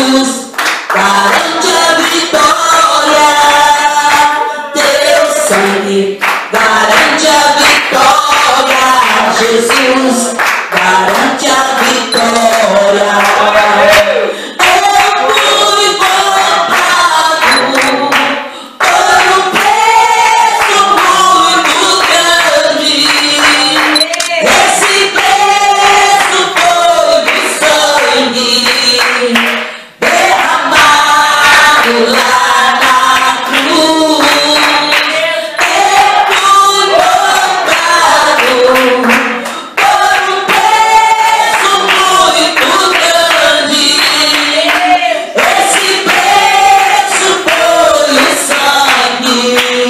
Jesus garante a vitória. Teu sangue garante a vitória. Jesus garante a vitória. Eu fui comprado por um preço muito grande. Esse preço foi do sangue derramado lá na cruz. Eu fui comprado por um preço muito grande. Esse preço foi o sangue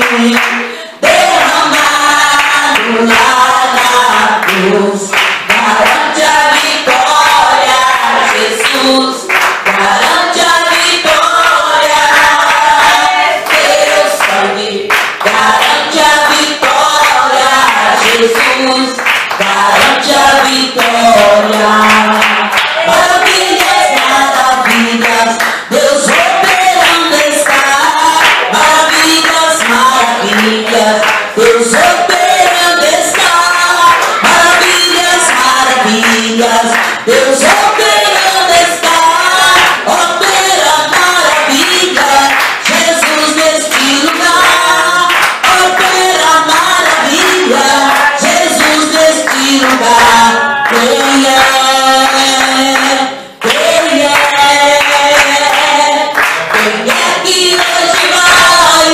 derramado lá na cruz. Garante a vitória, Jesus garante a vitória. Teu sangue garante a vitória. Jesus garante a vitória. Maravilhas, maravilhas, Deus operando está. Maravilhas, maravilhas, Deus operando está. Maravilhas, maravilhas, Deus operando está. Opera maravilha, Jesus neste lugar. Opera maravilha, Jesus neste lugar. Quem é? Quem é? Quem é que hoje vai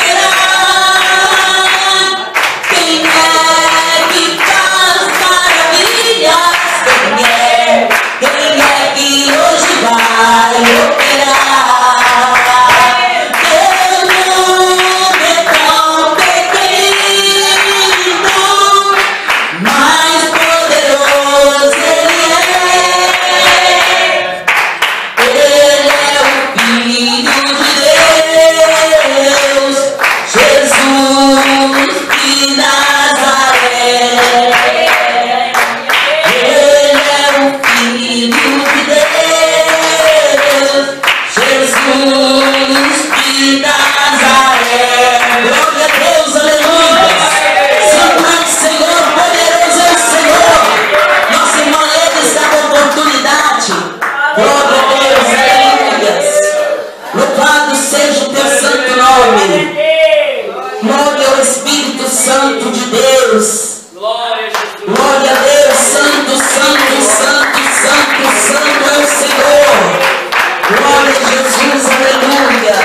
operar? Quem é que faz maravilhas? Quem é que hoje vai operar? Teu nome é tão pequeno, mais poderoso Ele é. Ele é o Filho de Deus, Jesus de Nazaré. Ele é o Filho de Deus, Jesus de Nazaré. Glória a Deus, aleluia. Santo é o Senhor, poderoso é o Senhor. Nossa irmã Elis dá a oportunidade. Glória a Deus, aleluia. Louvado seja o teu santo nome. Glória ao Espírito Santo de Deus. Glória a Deus, santo, santo, santo, santo, santo é o Senhor. Glória a Jesus, aleluia.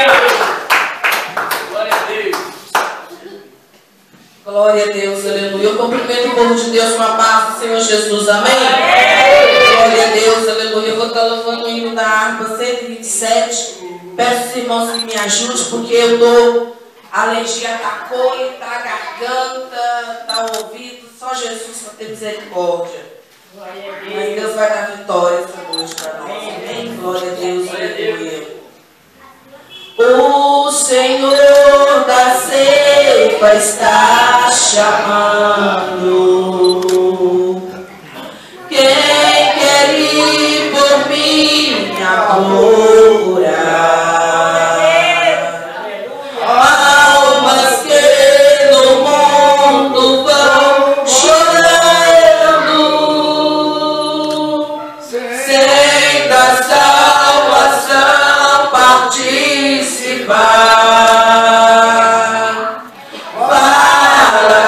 Glória a Deus, aleluia. Eu cumprimento o povo de Deus com a paz do Senhor Jesus, amém? Glória a Deus, aleluia. Eu vou estar louvando o hino da harpa 127. Peço aos irmãos que me ajudem, porque eu estou. A alergia atacou e está a garganta, está o ouvido. Só Jesus para ter misericórdia. Mas Deus vai dar vitória essa noite para nós. Amém? Glória a Deus, aleluia. O Senhor da ceifa está chamando. Quem quer ir por minha procura? Almas que no mundo vão chorando, sem da salvação participar. Fala,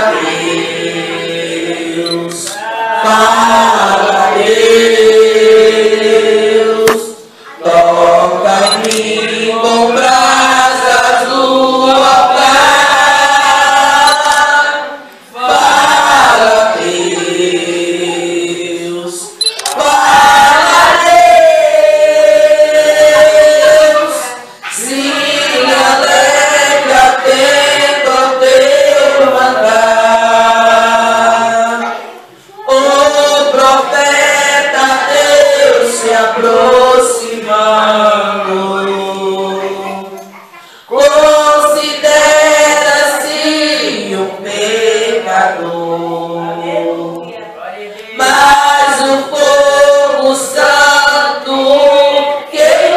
Deus, fala, Deus, toca em mim com brasas do altar. Fala, Deus, fala, Deus, se alegra atento ao teu mandar. O profeta Deus se aproximando, considera-se um pecador, mas o fogo santo que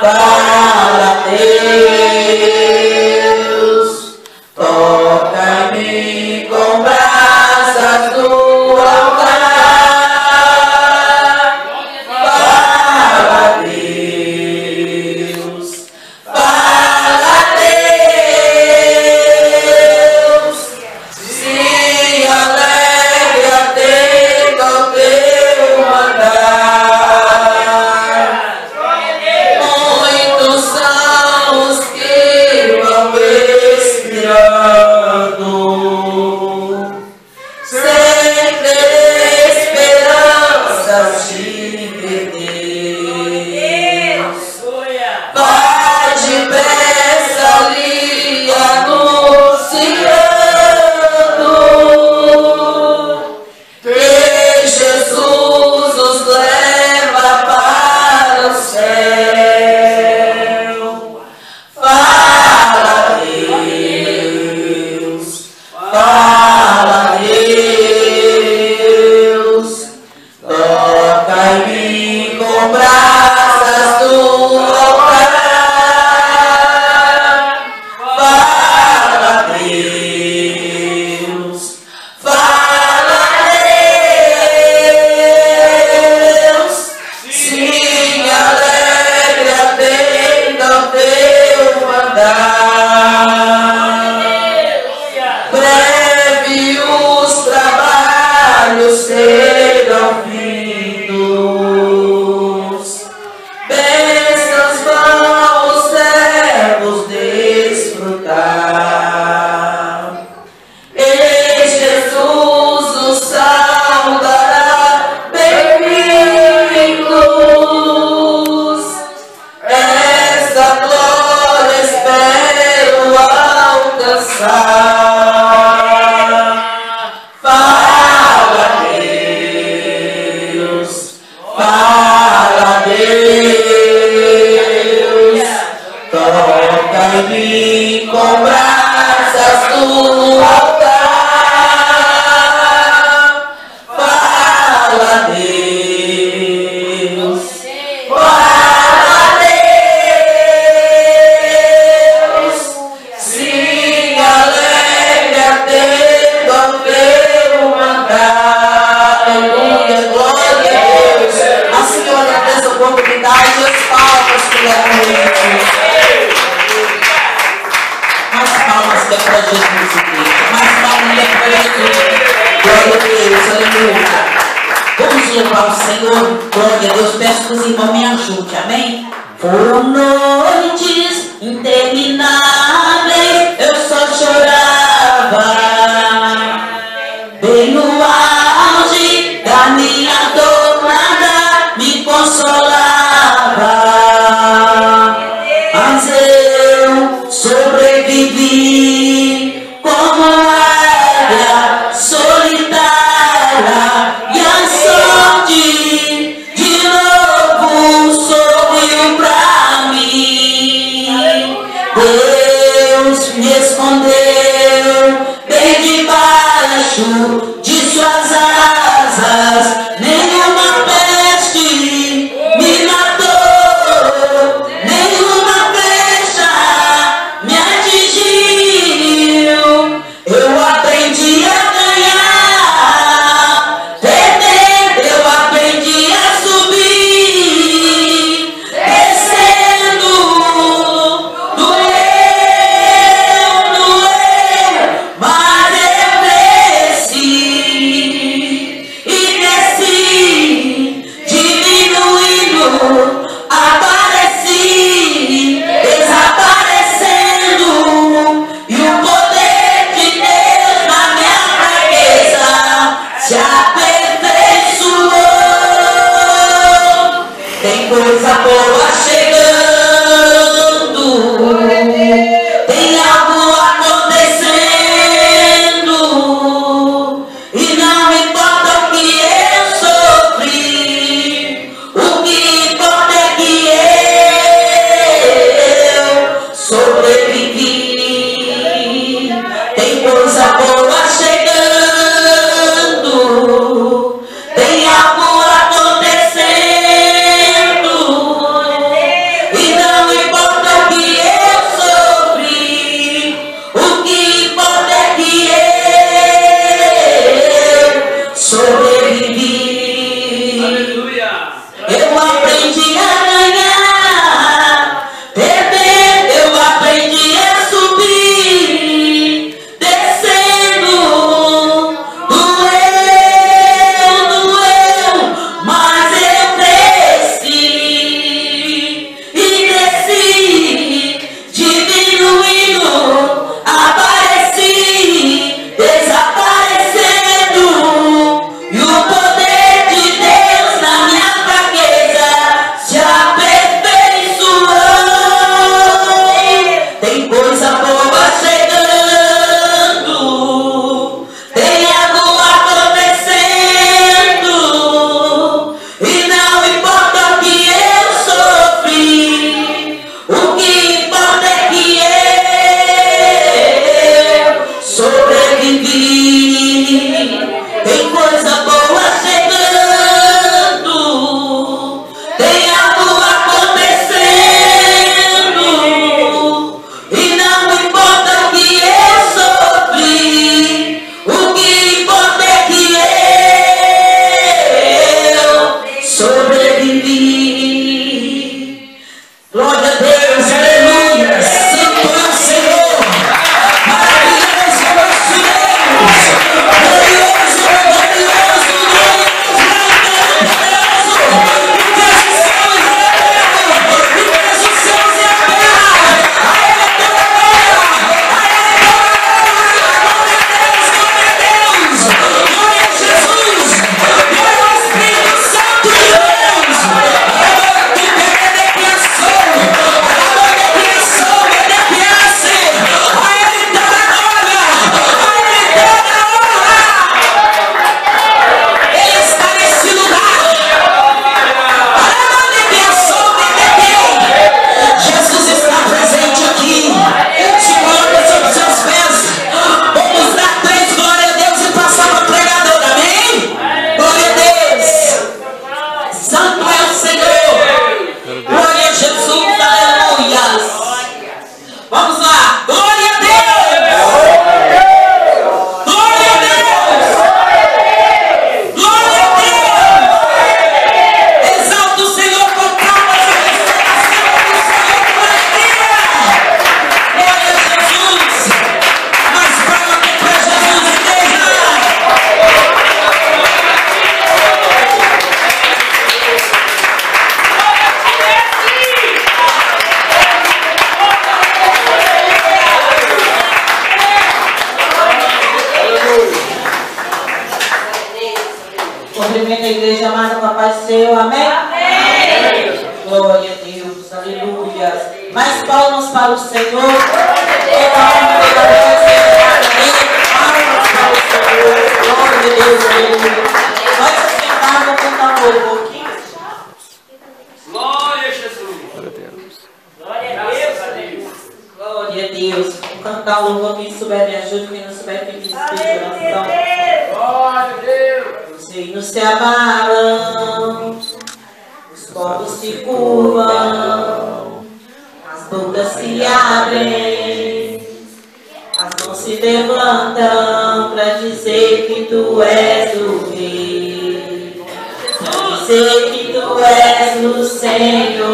Fala, Deus, toca-me com brasas do altar. Fala, Deus, se alegre atento ao teu mandar. Muitos são os que vão expirando, sem ter esperanças de perder. Vai depressa ali anunciando que Jesus os leva para o céu. Fala, Deus, fala, Deus, toca-me com brasas do altar. Fala, Deus, fala, Deus, se alegre atento ao teu mandar. Breve os trabalhos serão findos, bênçãos vão os servos desfrutar. E Jesus os saudará bem-vindos. Essa glória espero alcançar. Fala, Deus, fala, Deus, toca-me com brasas do altar. Fala, Deus, fala, Deus, se alegre atento ao teu mandar. Aleluia, glória a Deus. Assim que eu agradeço a oportunidade, as palmas que levam ele. Mais palmas que é para Jesus, Cristo. Mais palmas que é para Jesus. Glória a Deus, aleluia. Vamos louvar o Senhor. Glória a Deus. Peço que os irmãos me ajudem, amém? Foram noites intermináveis, eu só chorava. Bem no auge da minha dor, nada me consolava. Mas eu sobrevivi como águia solitária, e a sorte de novo sorriu pra mim. Deus me escondeu bem debaixo de suas asas, nenhuma peste me matou, nenhuma flecha me atingiu. Eu aprendi a ganhar, perdendo, eu aprendi a subir, descendo, doeu, mas eu desci e desci, diminuindo, apareci, desaparecendo, e o poder de Deus na minha fraqueza se aperfeiçoou. Tem coisa boa chegando, tem algo acontecendo, e não importa o que eu sofri, o que importa é que eu sobrevivi. Tem coisa boa chegando, tem algo acontecendo, Senhor, amém? Amém. Glória a Deus, aleluia. Mais palmas para o Senhor. Toda honra, toda glória, palmas para o Senhor. Glória a Deus, aleluia. Pode se sentar, vou cantar um pouquinho. Glória a Jesus. Glória a Deus, aleluia. Glória a Deus. Vou cantar o louvor, quem souber me ajuda, quem não souber fique de oração. Glória a Deus. Os reinos se abalam, os povos se curvam, as bocas se abrem, as mãos se levantam para dizer que tu és o Rei, para dizer que tu és o Senhor.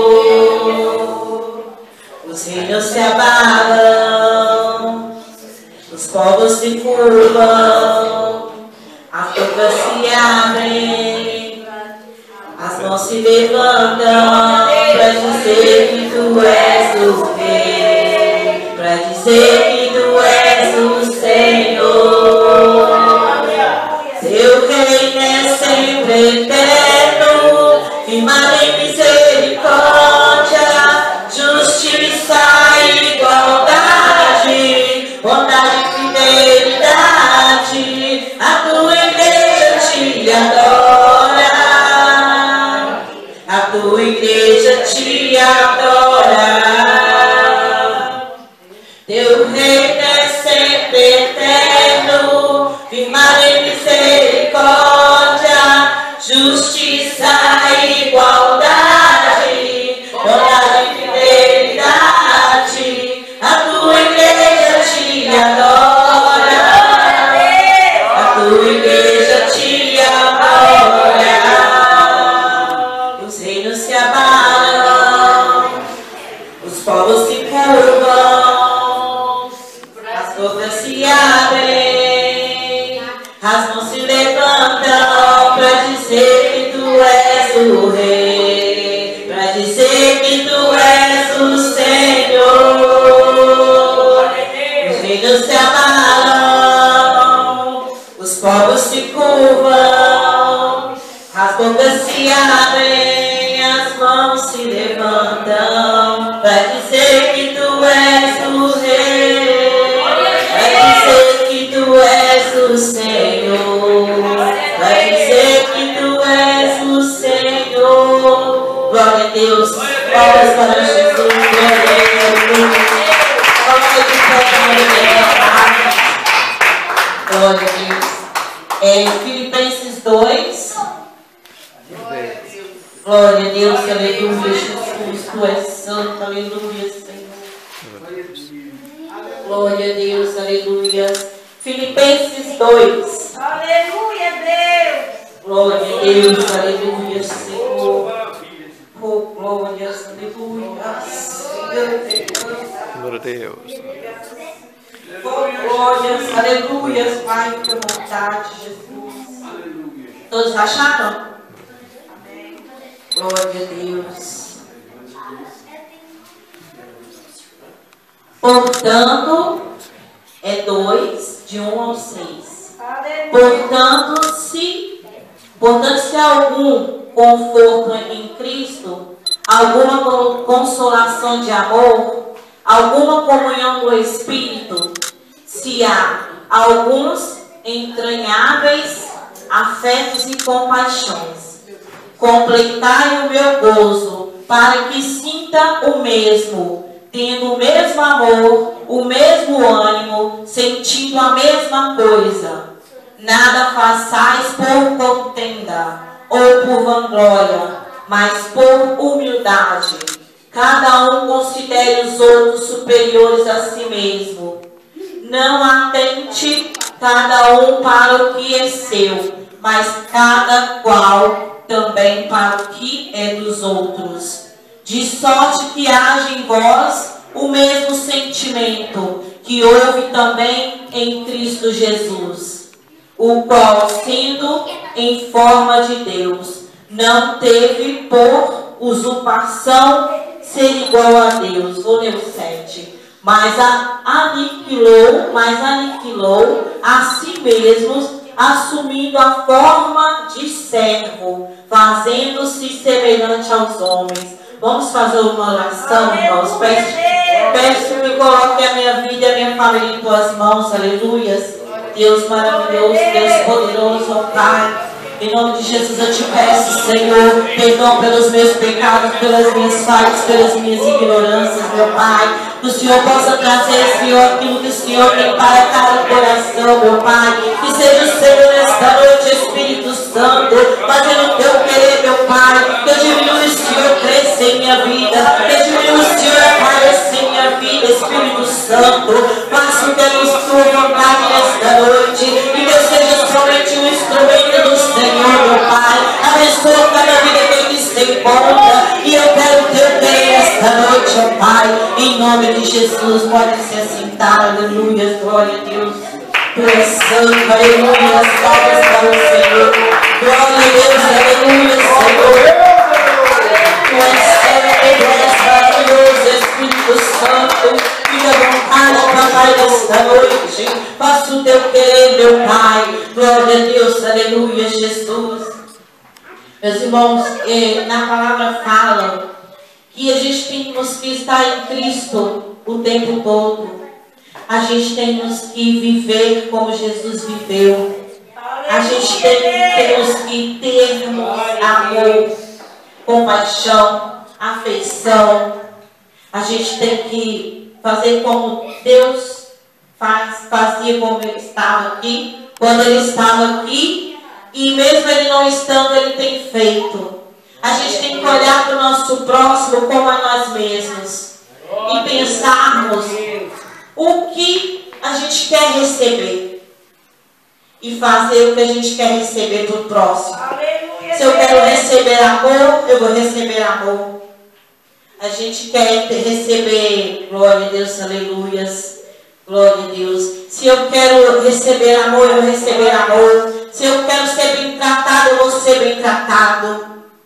Os reinos se abalam, os povos se curvam, as bocas se abrem, as mãos se levantam para dizer que tu és o Rei, para dizer que tu és o Senhor. Teu reino é sempre eterno, firmado em misericórdia, justiça e igualdade, bondade e fidelidade. A tua igreja te adora, a tua igreja te adora. Teu reino é sempre eterno, firmado em misericórdia, justiça e igualdade, bondade e fidelidade. A tua igreja te adora, a tua igreja te adora. Os reinos se abalam, os povos se curvam, as bocas se abrem, as mãos se levantam para dizer que tu és o Rei, para dizer que tu és o Senhor. Os reinos se abalam, os povos se curvam, as bocas se abrem, as mãos se levantam para dizer que tu és o Rei, para dizer que tu és o Senhor, para dizer que tu és o Senhor. Glória a Deus, palmas para Jesus, glória a Deus, glória a Deus. Filipenses 2. Glória a Deus, aleluia, Jesus, tu és santo, aleluia, Senhor. Glória a Deus, aleluia. Filipenses 2. Aleluia, Deus. Glória a Deus, aleluia, Senhor. Oh, glórias, aleluia. Glória a Deus. Oh, glórias, aleluia, Pai, fica à vontade, Jesus. Todos acharam? Glória a Deus. Portanto, é 2, de 1 ao 6. Portanto, se há algum conforto em Cristo, alguma consolação de amor, alguma comunhão do Espírito, se há alguns entranháveis afetos e compaixões, completai o meu gozo, para que sinta o mesmo, tendo o mesmo amor, o mesmo ânimo, sentindo a mesma coisa. Nada façais por contenda ou por vanglória, mas por humildade. Cada um considere os outros superiores a si mesmo. Não atente cada um para o que é seu, mas cada qual também para o que é dos outros. De sorte que haja em vós o mesmo sentimento que houve também em Cristo Jesus, o qual, sendo em forma de Deus, não teve por usurpação ser igual a Deus. Vou ler o 7. Mas aniquilou a si mesmo, assumindo a forma de servo, fazendo-se semelhante aos homens. Vamos fazer uma oração, irmãos. Peço que coloque a minha vida e a minha família em tuas mãos, aleluias. Deus maravilhoso, Deus poderoso, ó Pai. Em nome de Jesus eu te peço, Senhor, perdão pelos meus pecados, pelas minhas falhas, pelas minhas ignorâncias, meu Pai. Que o Senhor possa trazer, Senhor, aquilo que o Senhor tem para cada coração, meu Pai. Que seja o Senhor nesta noite, Espírito Santo, fazendo o teu querer, meu Pai. Que eu diminua o Senhor cresça em minha vida. Que eu diminua o Senhor apareça em minha vida, Espírito Santo. Faça o que é a sua vontade nesta noite. E que eu seja somente um instrumento do Senhor, meu Pai. Abençoa cada vida que aqui se encontra. E eu quero o teu querer nesta noite, ó Pai. Em nome de Jesus, pode se assentar, aleluia, glória a Deus. Tu és santo, aleluia, salve para o Senhor. Glória a Deus, aleluia, Senhor. Tu és santo, tu és maravilhoso, Espírito Santo. Fica à vontade, papai, nesta noite. Faça o teu querer, meu Pai. Glória a Deus, aleluia, Jesus. Meus irmãos, na palavra fala que a gente temos que estar em Cristo o tempo todo. A gente temos que viver como Jesus viveu. A gente temos que ter amor, compaixão, afeição. A gente tem que fazer como Deus fazia como Ele estava aqui, quando Ele estava aqui, e mesmo Ele não estando, Ele tem feito. A gente tem que olhar para o nosso próximo como a nós mesmos e pensarmos o que a gente quer receber e fazer o que a gente quer receber do próximo. Se eu quero receber amor, eu vou receber amor. A gente quer receber, glória a Deus, aleluias, glória a Deus. Se eu quero receber amor, eu vou receber amor. Se eu quero ser bem tratado, eu vou ser bem tratado.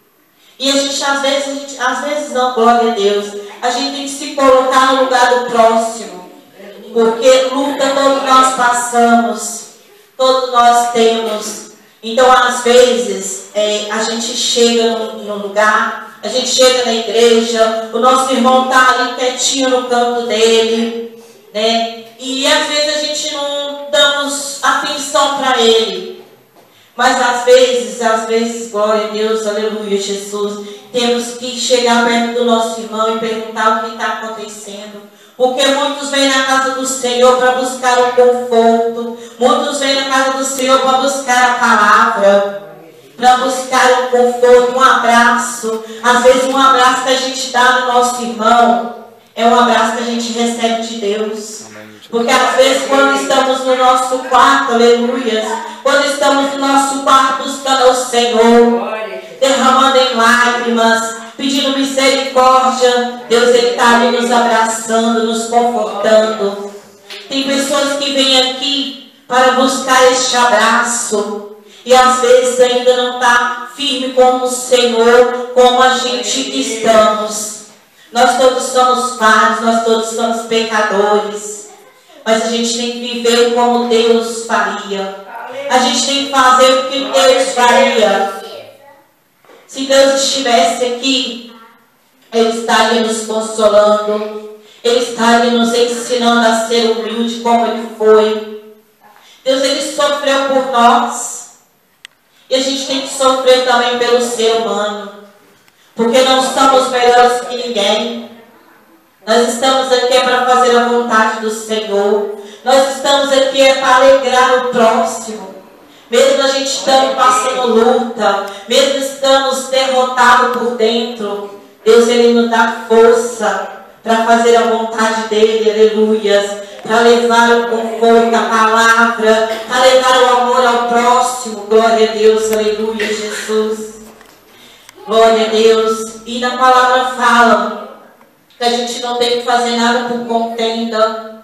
E a gente, às vezes não, glória a Deus, a gente tem que se colocar no lugar do próximo. Porque luta todos nós passamos, todos nós temos. Então, às vezes, a gente chega no lugar, a gente chega na igreja, o nosso irmão está ali quietinho no canto dele, né? E às vezes a gente não damos atenção para ele. Mas às vezes, glória a Deus, aleluia, Jesus, temos que chegar perto do nosso irmão e perguntar o que está acontecendo. Porque muitos vêm na casa do Senhor para buscar o conforto. Muitos vêm na casa do Senhor para buscar a palavra, para buscar o conforto, um abraço. Às vezes um abraço que a gente dá no nosso irmão é um abraço que a gente recebe de Deus. Porque às vezes quando estamos no nosso quarto, aleluia, quando estamos no nosso quarto buscando ao Senhor, derramando em lágrimas, pedindo misericórdia, Deus Ele está ali nos abraçando, nos confortando. Tem pessoas que vêm aqui para buscar este abraço e às vezes ainda não está firme como o Senhor, como a gente que estamos. Nós todos somos falhos, nós todos somos pecadores, mas a gente tem que viver como Deus faria. A gente tem que fazer o que Deus faria. Se Deus estivesse aqui, Ele estaria nos consolando, Ele estaria nos ensinando a ser humilde como Ele foi. Deus, Ele sofreu por nós, e a gente tem que sofrer também pelo ser humano, porque não somos melhores que ninguém. Nós estamos aqui para fazer a vontade do Senhor. Nós estamos aqui para alegrar o próximo. Mesmo a gente estando passando luta, mesmo estamos derrotados por dentro, Deus Ele nos dá força para fazer a vontade dEle, aleluias, para levar o conforto, a palavra, para levar o amor ao próximo, glória a Deus, aleluia, Jesus, glória a Deus. E na palavra fala que a gente não tem que fazer nada por contenda,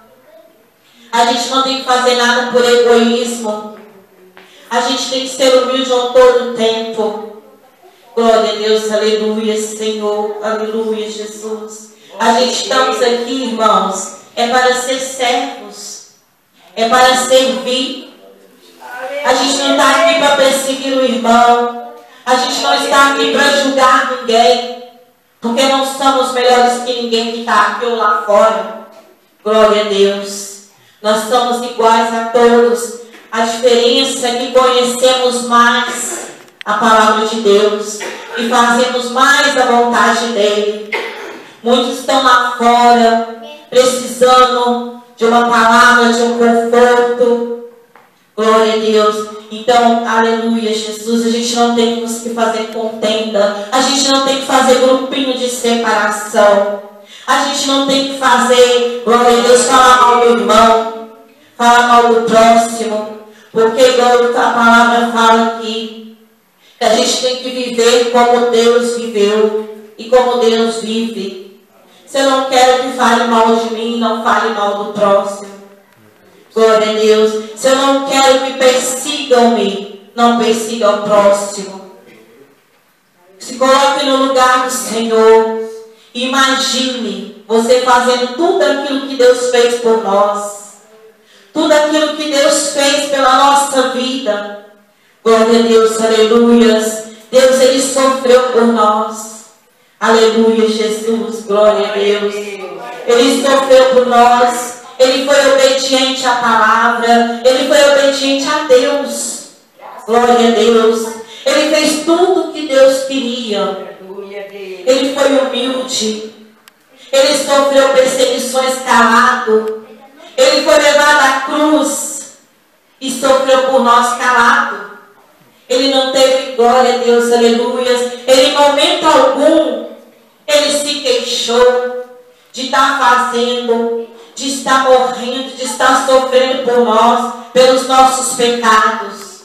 a gente não tem que fazer nada por egoísmo. A gente tem que ser humilde a todo tempo. Glória a Deus, aleluia, Senhor, aleluia, Jesus. A gente estamos aqui, irmãos, é para ser servos, é para servir. A gente não está aqui para perseguir o irmão. A gente não está aqui para julgar ninguém, porque não somos melhores que ninguém que está aqui ou lá fora. Glória a Deus. Nós somos iguais a todos. A diferença é que conhecemos mais a palavra de Deus e fazemos mais a vontade dele. Muitos estão lá fora precisando de uma palavra, de um conforto. Glória a Deus. Então, aleluia, Jesus. A gente não tem que fazer contenda. A gente não tem que fazer grupinho de separação. A gente não tem que fazer, glória a Deus, falar mal do irmão, falar mal do próximo. Porque igual a palavra fala aqui, que a gente tem que viver como Deus viveu e como Deus vive. Se eu não quero que fale mal de mim, não fale mal do próximo. Glória a Deus. Se eu não quero que persigam-me, não persigam o próximo. Se coloque no lugar do Senhor. Imagine você fazendo tudo aquilo que Deus fez por nós. Tudo aquilo que Deus fez pela nossa vida. Glória a Deus, aleluias. Deus, Ele sofreu por nós. Aleluia, Jesus, glória a Deus. Ele sofreu por nós. Ele foi obediente à palavra. Ele foi obediente a Deus. Glória a Deus. Ele fez tudo o que Deus queria. Ele foi humilde. Ele sofreu perseguições calado. Ele foi levado à cruz e sofreu por nós calado. Ele não teve, glória a Deus, aleluia. Ele, em momento algum, ele se queixou de estar fazendo, de estar morrendo, de estar sofrendo por nós, pelos nossos pecados.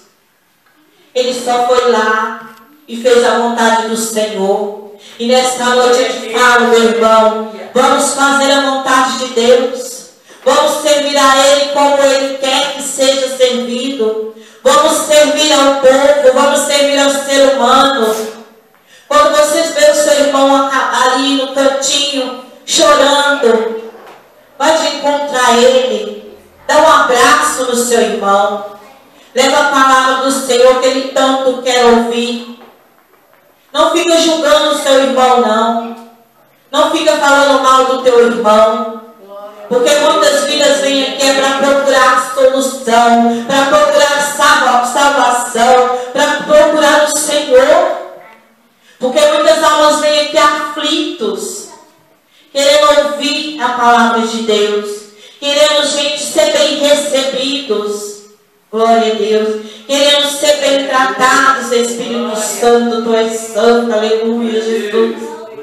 Ele só foi lá e fez a vontade do Senhor. E nesta noite eu te falo, meu irmão, vamos fazer a vontade de Deus. Vamos servir a Ele como Ele quer que seja servido. Vamos servir ao povo, vamos servir ao ser humano. Quando vocês veem o seu irmão ali no cantinho, chorando, vai de encontrar ele, dá um abraço no seu irmão, leva a palavra do Senhor que Ele tanto quer ouvir. Não fica julgando o seu irmão, não. Não fica falando mal do teu irmão. Porque muitas vidas vêm aqui para procurar solução, para procurar salvação, para procurar o Senhor. Porque muitas almas vêm aqui aflitos, querendo ouvir a palavra de Deus, querendo, gente, ser bem recebidos. Glória a Deus. Querendo ser bem tratados, Espírito Santo, Tu és santo, aleluia, Jesus.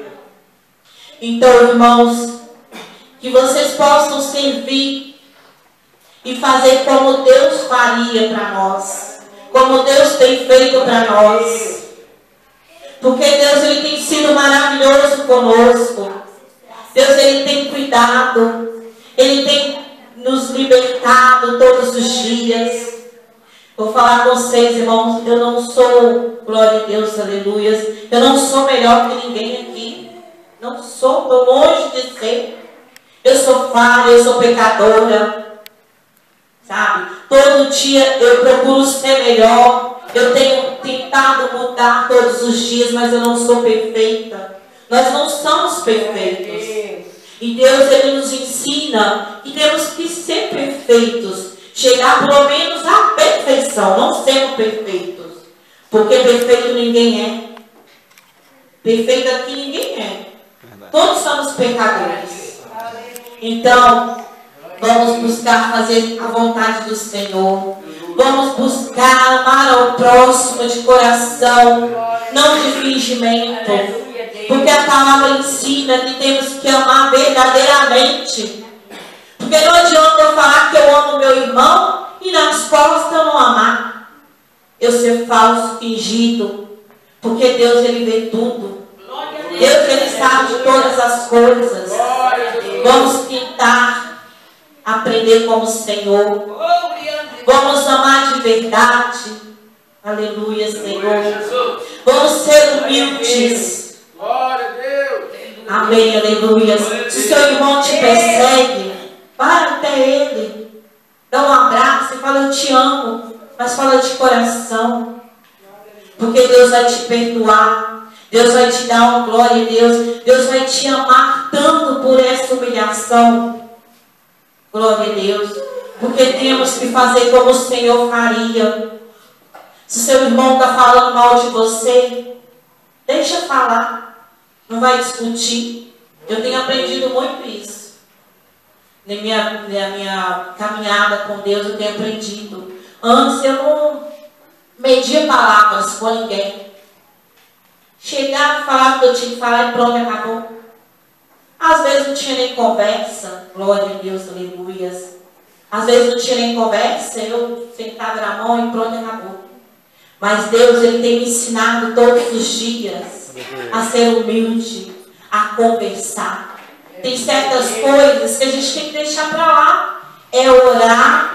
Então, irmãos, que vocês possam servir e fazer como Deus faria para nós, como Deus tem feito para nós. Porque Deus, Ele tem sido maravilhoso conosco. Deus, Ele tem cuidado. Ele tem nos libertado todos os dias. Vou falar com vocês, irmãos, eu não sou, glória a Deus, aleluias, eu não sou melhor que ninguém aqui. Não sou, estou longe de ser. Eu sou falha, eu sou pecadora. Sabe? Todo dia eu procuro ser melhor. Eu tenho tentado mudar todos os dias, mas eu não sou perfeita. Nós não somos perfeitos. E Deus, Ele nos ensina que temos que ser perfeitos. Chegar pelo menos à perfeição, não sermos perfeitos. Porque perfeito ninguém é. Perfeito aqui ninguém é. Todos somos pecadores. Então, vamos buscar fazer a vontade do Senhor. Vamos buscar amar ao próximo de coração, não de fingimento. Porque a palavra ensina que temos que amar verdadeiramente. Porque não adianta eu falar que eu amo meu irmão e nas costas eu não amar. Eu ser falso, fingido. Porque Deus, Ele vê tudo. Deus, Ele sabe de todas as coisas. Vamos tentar aprender como o Senhor. Vamos amar de verdade. Aleluia, Senhor. Vamos ser humildes. Amém, aleluia. Se o seu irmão te persegue, vai até ele, dá um abraço e fala: eu te amo, mas fala de coração. Porque Deus vai te perdoar. Deus vai te dar uma glória a Deus. Deus vai te amar tanto por essa humilhação. Glória a Deus. Porque temos que fazer como o Senhor faria. Se seu irmão está falando mal de você, deixa falar. Não vai discutir. Eu tenho aprendido muito isso. Na minha caminhada com Deus, eu tenho aprendido. Antes eu não media palavras com ninguém. Chegava, falava o que eu tinha que falar e pronto, acabou. Às vezes não tinha nem conversa. Glória a Deus, aleluias. Às vezes não tinha nem conversa, eu sentava na mão e pronto, acabou. Mas Deus, Ele tem me ensinado todos os dias a ser humilde, a conversar. Tem certas coisas que a gente tem que deixar para lá. É orar